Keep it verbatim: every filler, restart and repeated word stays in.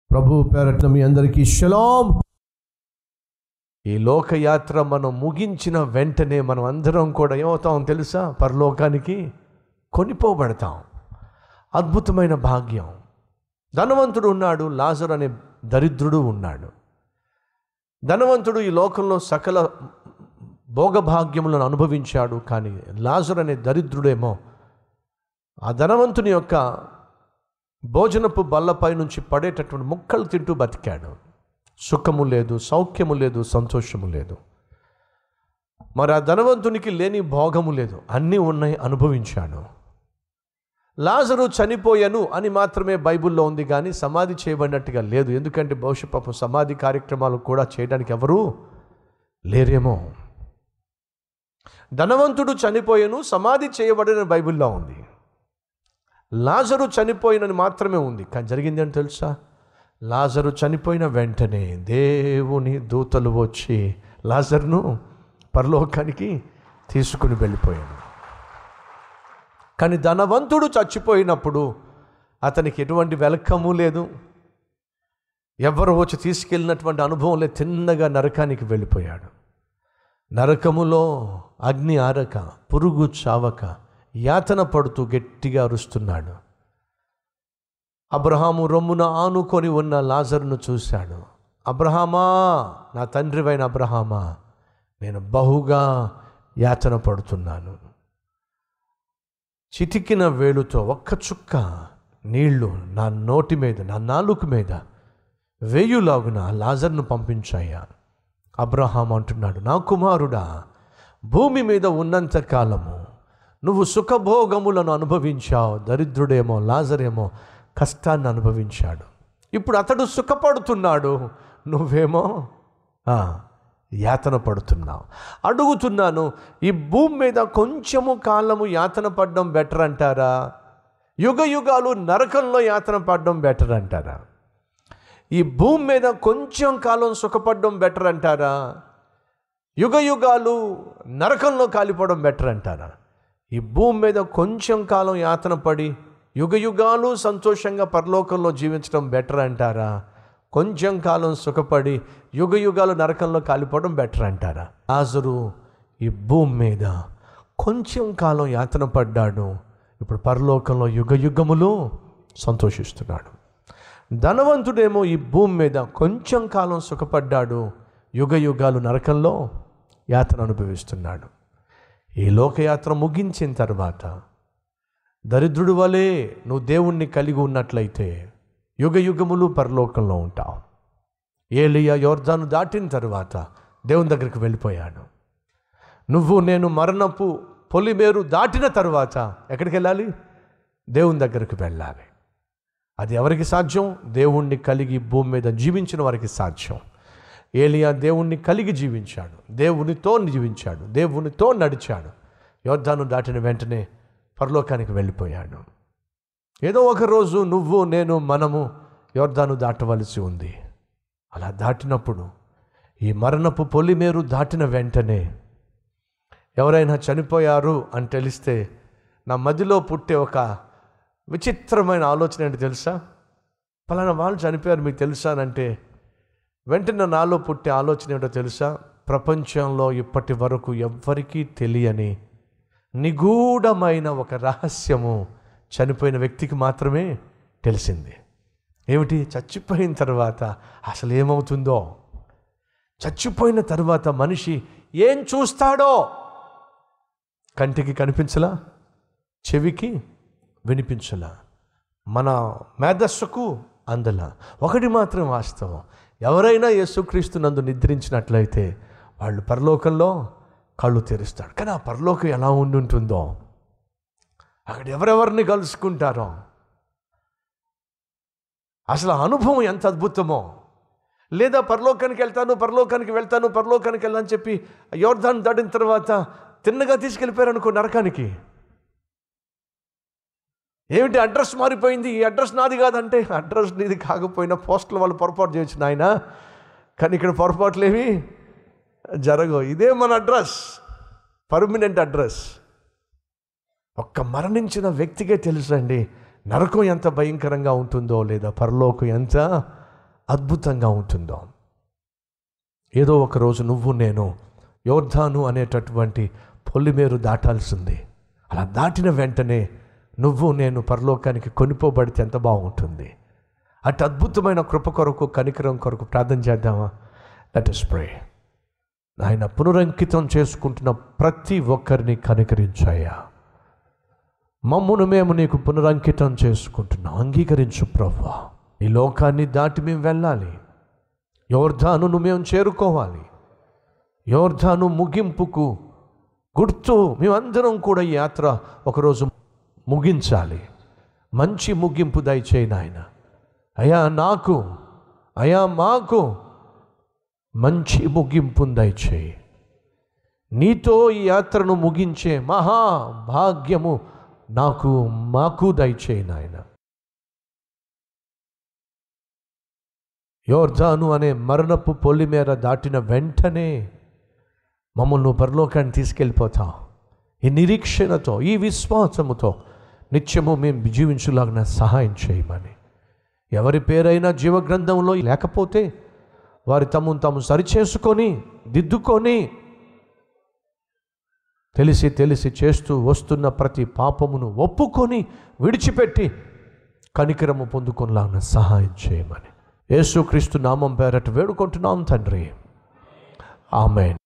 ప్రభు పేరట మీ అందరికీ షలాం. ఈ లోకయాత్ర మనం ముగించిన వెంటనే మనం అందరం కూడా ఏమవుతాం తెలుసా? పరలోకానికి కొనిపోబడతాం. అద్భుతమైన భాగ్యం. ధనవంతుడు ఉన్నాడు, లాజరు అనే దరిద్రుడు ఉన్నాడు. ధనవంతుడు ఈ లోకంలో సకల భోగభాగ్యములను అనుభవించాడు, కానీ లాజరు అనే దరిద్రుడేమో ఆ ధనవంతుని యొక్క భోజనపు బల్లపై నుంచి పడేటటువంటి ముక్కలు తింటూ బతికాడు. సుఖము లేదు, సౌఖ్యము లేదు, సంతోషము లేదు. మరి ఆ ధనవంతునికి లేని భోగము లేదు, అన్నీ ఉన్నాయి, అనుభవించాడు. లాజరు చనిపోయాను అని మాత్రమే బైబిల్లో ఉంది, కానీ సమాధి చేయబడినట్టుగా లేదు. ఎందుకంటే బహుశా పాపం సమాధి కార్యక్రమాలు కూడా చేయడానికి ఎవరూ లేరేమో. ధనవంతుడు చనిపోయాను, సమాధి చేయబడిన బైబిల్లో ఉంది. లాజరు చనిపోయినని మాత్రమే ఉంది, కానీ జరిగింది అని తెలుసా? లాజరు చనిపోయిన వెంటనే దేవుని దూతలు వచ్చి లాజరును పరలోకానికి తీసుకుని వెళ్ళిపోయాడు. కానీ ధనవంతుడు చచ్చిపోయినప్పుడు అతనికి ఎటువంటి వెల్కము లేదు, ఎవరు వచ్చి తీసుకెళ్ళినటువంటి అనుభవం లేదు. తిన్నగా నరకానికి వెళ్ళిపోయాడు. నరకములో అగ్ని ఆరక, పురుగు చావక యాతన పడుతూ గట్టిగా అరుస్తున్నాడు. అబ్రహాము రొమ్మున ఆనుకొని ఉన్న లాజరును చూశాడు. అబ్రహామా, నా తండ్రివైన అబ్రహామా, నేను బహుగా యాతన పడుతున్నాను. చిటికిన వేలుతో ఒక్క చుక్క నీళ్లు నా నోటి మీద, నా నాలుక మీద వేయులాగున లాజర్ను పంపించాయా. అబ్రహాం అంటున్నాడు, నా కుమారుడా, భూమి మీద ఉన్నంత కాలము నువ్వు సుఖభోగములను అనుభవించావు. దరిద్రుడేమో లాజరేమో కష్టాన్ని అనుభవించాడు. ఇప్పుడు అతడు సుఖపడుతున్నాడు, నువ్వేమో యాతన పడుతున్నావు. అడుగుతున్నాను, ఈ భూమి మీద కొంచెము కాలము యాతన పడడం బెటర్ అంటారా, యుగ యుగాలు నరకంలో యాతన పడడం బెటర్ అంటారా? ఈ భూమి మీద కొంచెం కాలం సుఖపడడం బెటర్ అంటారా, యుగ యుగాలు నరకంలో కాలిపోవడం బెటర్ అంటారా? ఈ భూమి మీద కొంచెం కాలం యాతన పడి యుగ యుగాలు సంతోషంగా పరలోకంలో జీవించడం బెటర్ అంటారా, కొంచెం కాలం సుఖపడి యుగ యుగాలు నరకంలో కాలిపోవడం బెటర్ అంటారా? లాజరు ఈ భూమి మీద కొంచెం కాలం యాతన పడ్డాడు, ఇప్పుడు పరలోకంలో యుగ యుగములు సంతోషిస్తున్నాడు. ధనవంతుడేమో ఈ భూమి మీద కొంచెం కాలం సుఖపడ్డాడు, యుగ యుగాలు నరకంలో యాతన అనుభవిస్తున్నాడు. ఈ లోకయాత్ర ముగించిన తర్వాత దరిద్రుడి వలె నువ్వు దేవుణ్ణి కలిగి ఉన్నట్లయితే యుగ యుగములు పరలోకంలో ఉంటావు. ఏలియా యోర్దాను దాటిన తర్వాత దేవుని దగ్గరికి వెళ్ళిపోయాడు. నువ్వు నేను మరణపు పొలిమేరు దాటిన తర్వాత ఎక్కడికి వెళ్ళాలి? దేవుని దగ్గరికి వెళ్ళాలి. అది ఎవరికి సాధ్యం? దేవుణ్ణి కలిగి భూమి మీద జీవించిన వారికి సాధ్యం. ఏలియా దేవుణ్ణి కలిగి జీవించాడు, దేవునితో జీవించాడు, దేవునితో నడిచాడు. యోర్దాను దాటిన వెంటనే పరలోకానికి వెళ్ళిపోయాడు. ఏదో ఒక రోజు నువ్వు నేను మనము యోర్దాను దాటవలసి ఉంది. అలా దాటినప్పుడు ఈ మరణపు పొలిమేరు దాటిన వెంటనే ఎవరైనా చనిపోయారు అని తెలిస్తే నా మదిలో పుట్టే ఒక విచిత్రమైన ఆలోచన ఏంటి తెలుసా? పలానా వాళ్ళు చనిపోయారు మీకు తెలుసా అంటే వెంటనే నాలో పుట్టే ఆలోచన ఏంటో తెలుసా? ప్రపంచంలో ఇప్పటి వరకు ఎవ్వరికీ తెలియని నిగూఢమైన ఒక రహస్యము చనిపోయిన వ్యక్తికి మాత్రమే తెలిసింది. ఏమిటి? చచ్చిపోయిన తర్వాత అసలు ఏమవుతుందో, చచ్చిపోయిన తర్వాత మనిషి ఏం చూస్తాడో కంటికి కనిపించలా, చెవికి వినిపించలా, మన మేధస్సుకు అందలా. ఒకటి మాత్రం వాస్తవం, ఎవరైనా యేసుక్రీస్తు నందు నిద్రించినట్లయితే వాళ్ళు పరలోకంలో కళ్ళు తెరుస్తాడు. కానీ ఆ పరలోకం ఎలా ఉండి ఉంటుందో, అక్కడ ఎవరెవరిని కలుసుకుంటారో, అసలు అనుభవం ఎంత అద్భుతమో. లేదా పరలోకానికి వెళ్తాను పరలోకానికి వెళ్తాను పరలోకానికి వెళ్ళని చెప్పి యోర్దాను దాటిన తర్వాత తిన్నగా తీసుకెళ్ళిపోయారు అనుకో నరకానికి. ఏమిటి అడ్రస్ మారిపోయింది, ఈ అడ్రస్ నాది కాదంటే, అడ్రస్ నీది కాకపోయినా పోస్టులు వాళ్ళు పొరపాటు చేయొచ్చు నాయన, కానీ ఇక్కడ పొరపాట్లు ఏమి జరగవు. ఇదే మన అడ్రస్, పర్మనెంట్ అడ్రస్. ఒక్క మరణించిన వ్యక్తికే తెలుసండి నరకం ఎంత భయంకరంగా ఉంటుందో, లేదా పరలోకం ఎంత అద్భుతంగా ఉంటుందో. ఏదో ఒకరోజు నువ్వు నేను యోర్దాను అనేటటువంటి పొలిమేరు దాటాల్సింది. అలా దాటిన వెంటనే నువ్వు నేను పరలోకానికి కొనిపోబడితే ఎంత బాగుంటుంది. అటు అద్భుతమైన కృప కొరకు, కనికరం కొరకు ప్రార్థన చేద్దామా? Let us pray. ఆయన పునరంకితం చేసుకుంటున్న ప్రతి ఒక్కరిని కనికరించాయా. మమ్మును మేము నీకు పునరంకితం చేసుకుంటున్నాం, అంగీకరించు ప్రభువా. ఈ లోకాన్ని దాటి మేము వెళ్ళాలి. యోర్దానును మేము చేరుకోవాలి. యోర్దాను ముగింపుకు గుర్తు మేమందరం కూడా ఈ యాత్ర ఒకరోజు ముగించాలి. మంచి ముగింపు దయచేయి నాయన. అయా నాకు, అయా మాకు మంచి ముగింపును దయచేయి. నీతో ఈ యాత్రను ముగించే మహాభాగ్యము నాకు మాకు దయచేయి నాయన. యోర్దాను అనే మరణపు పొలిమేర దాటిన వెంటనే మమ్మల్ని పరలోకాన్ని తీసుకెళ్ళిపోతాం. ఈ నిరీక్షణతో, ఈ విశ్వాసముతో నిత్యము మేము జీవించులాగిన సహాయం చేయమని. ఎవరి పేరైనా జీవగ్రంథంలో లేకపోతే వారి తమను తాము సరిచేసుకొని దిద్దుకొని తెలిసి తెలిసి చేస్తూ వస్తున్న ప్రతి పాపమును ఒప్పుకొని విడిచిపెట్టి కనికరము పొందుకొనలాగిన సహాయం చేయమని యేసుక్రీస్తు నామం పేరట వేడుకుంటున్నాం తండ్రి. ఆమేన్.